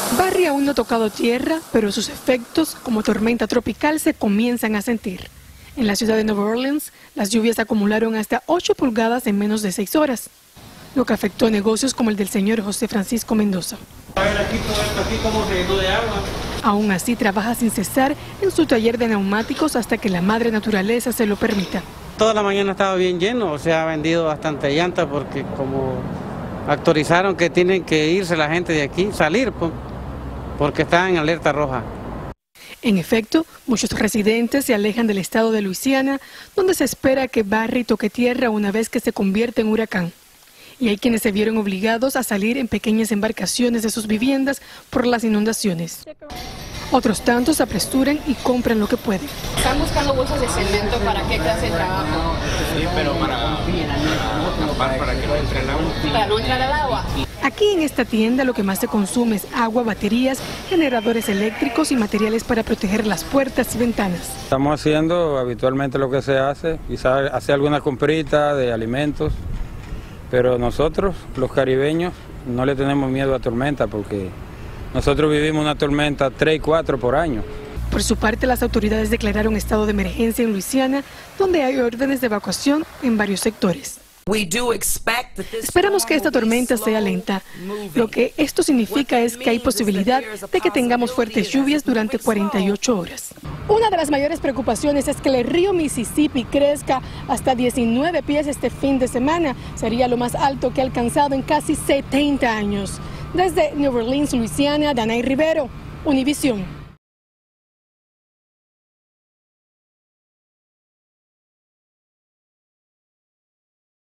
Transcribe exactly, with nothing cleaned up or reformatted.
Barry aún no ha tocado tierra, pero sus efectos como tormenta tropical se comienzan a sentir. En la ciudad de Nueva Orleans, las lluvias acumularon hasta ocho pulgadas en menos de seis horas, lo que afectó a negocios como el del señor José Francisco Mendoza. A ver aquí todo esto aquí como se llenó de agua. Aún así trabaja sin cesar en su taller de neumáticos hasta que la madre naturaleza se lo permita. Toda la mañana estaba bien lleno, se ha vendido bastante llanta porque como autorizaron que tienen que irse la gente de aquí, salir, pues, porque están en alerta roja. En efecto, muchos residentes se alejan del estado de Luisiana, donde se espera que Barry toque tierra una vez que se convierta en huracán. Y hay quienes se vieron obligados a salir en pequeñas embarcaciones de sus viviendas por las inundaciones. Otros tantos se apresuran y compran lo que pueden. ¿Están buscando bolsas de cemento para qué clase de trabajo? Sí, pero para, para, para que no entre el agua. Para no entrar al agua. Aquí en esta tienda lo que más se consume es agua, baterías, generadores eléctricos y materiales para proteger las puertas y ventanas. Estamos haciendo habitualmente lo que se hace, quizás hacer alguna comprita de alimentos, pero nosotros, los caribeños, no le tenemos miedo a tormenta porque nosotros vivimos una tormenta tres y cuatro por año. Por su parte, las autoridades declararon estado de emergencia en Luisiana, donde hay órdenes de evacuación en varios sectores. Esperamos que esta tormenta sea lenta. Lo que esto significa es que hay posibilidad de que tengamos fuertes lluvias durante cuarenta y ocho horas. Una de las mayores preocupaciones es que el río Mississippi crezca hasta diecinueve pies este fin de semana. Sería lo más alto que ha alcanzado en casi setenta años. Desde New Orleans, Luisiana, Danay Rivero, Univisión.